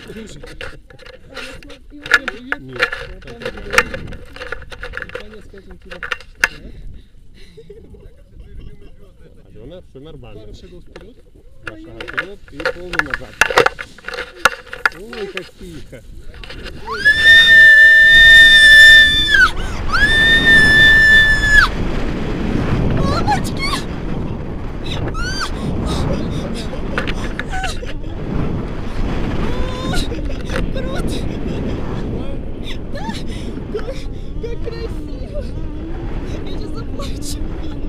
Слушай. Нет. Алена, все нормально. Пару шагов вперед. Два шага вперед и полный назад. Ой, как тихо. Как красиво! Я сейчас заплачу.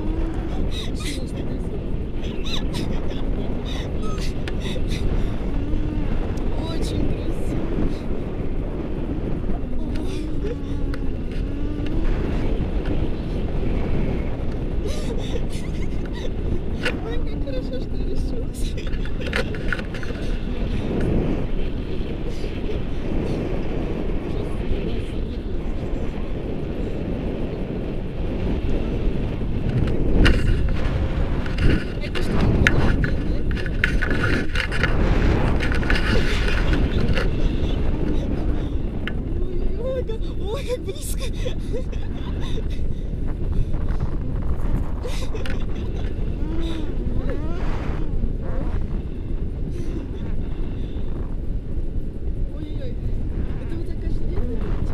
Очень красиво. Ой, как хорошо, что решилась. Ой, как близко! Ой-ой-ой, это вы так каждый день делаете?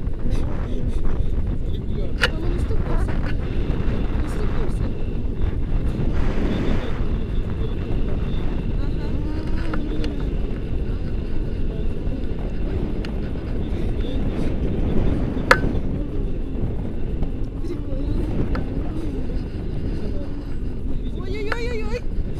Мама, не стукнулся. Не стукнулся. Ой-ой-ой-ой-ой!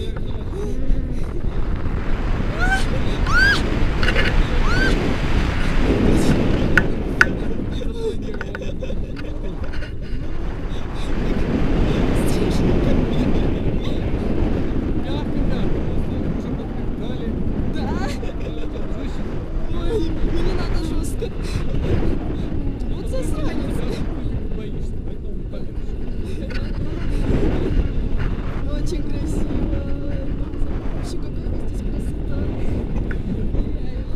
Да? Ой, ну не надо жестко. Вот засранец. Боишься, поэтому побежишь. Очень красиво. Вообще, какая здесь красота. Реально.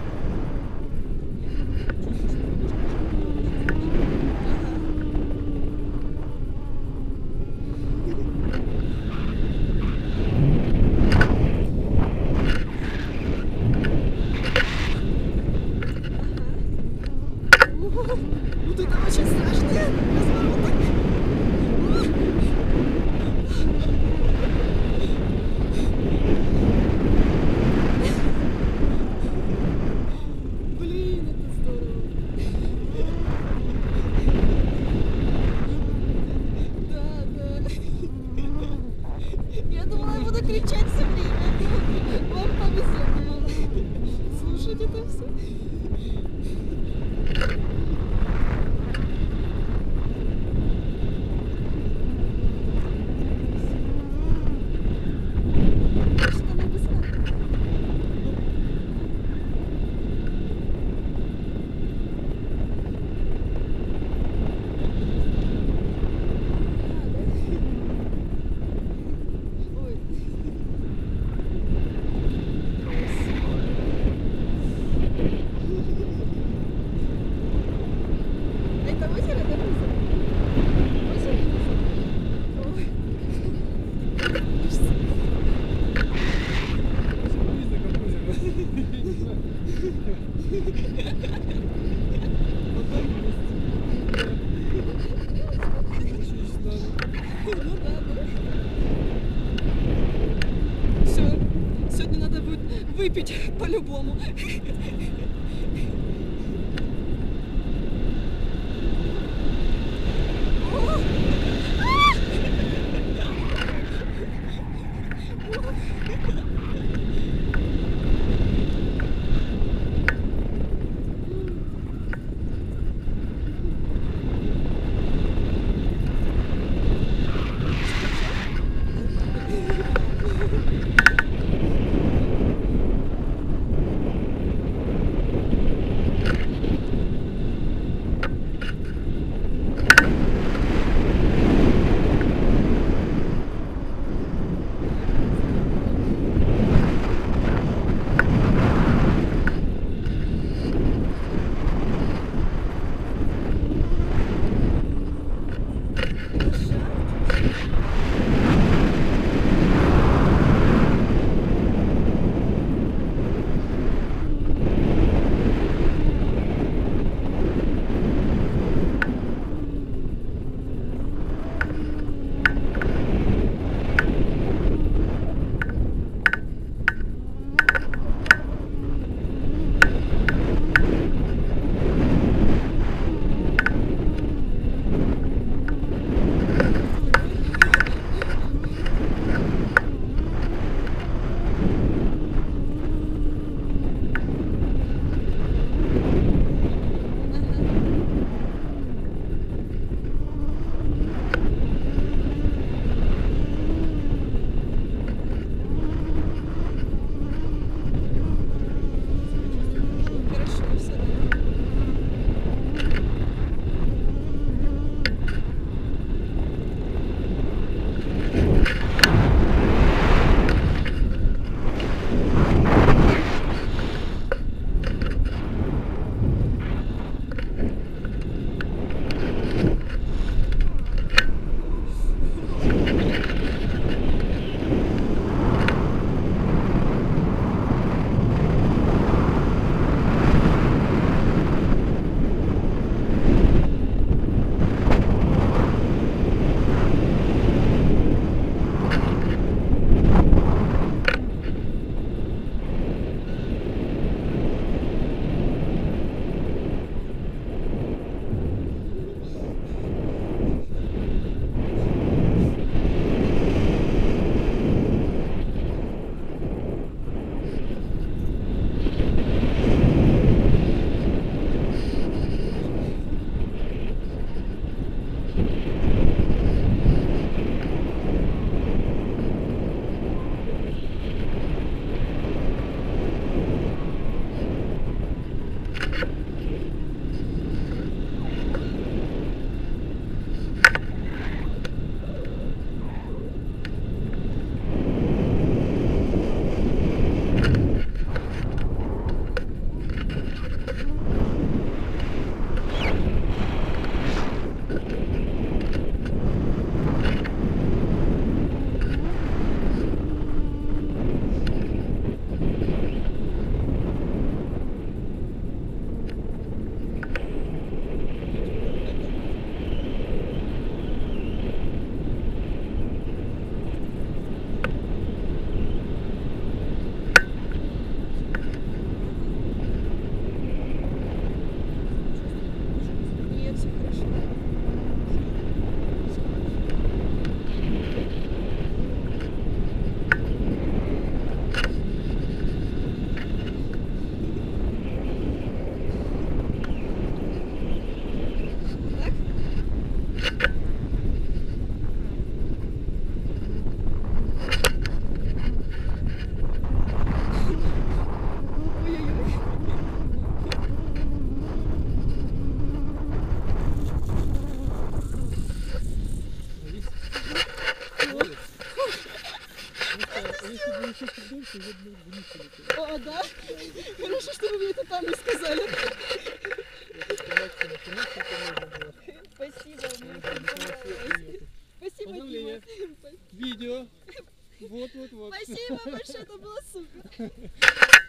Вот это очень страшный разворот. Блин, это здорово. Да, да. Я думала, я буду кричать все время. Вам повезло. Слушать это все. Что там написано? Ой. Это озеро, да, озеро? Озеро? Ой. Ну да, да. Все, сегодня надо будет выпить по-любому. Хорошо, что вы мне это там не сказали. Спасибо, мне очень понравилось. Спасибо, Дима. Поздравления. Видео. Вот. Спасибо большое, это было супер.